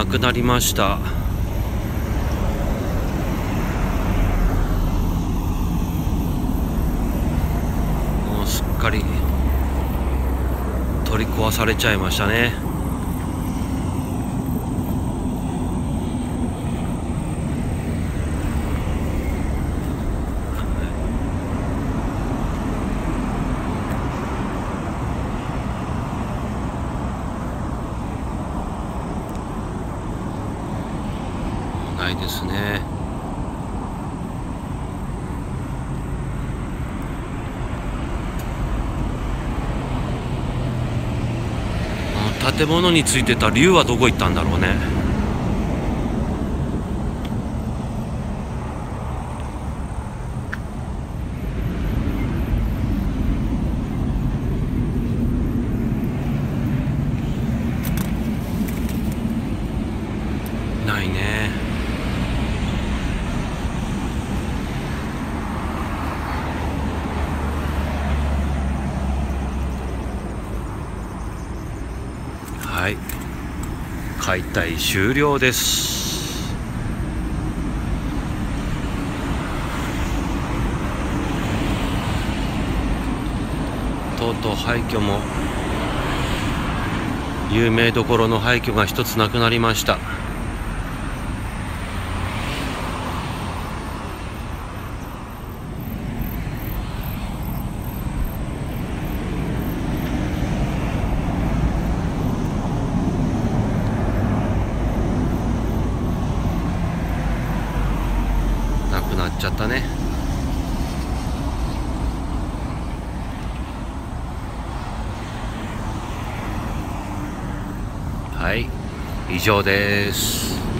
くなりました。もうすっかり取り壊されちゃいましたね。ないですね。建物についてた竜はどこ行ったんだろうね。ないね。はい、解体終了です。とうとう廃墟も有名どころの廃墟が一つなくなりました。なくなっちゃったね。はい、以上です。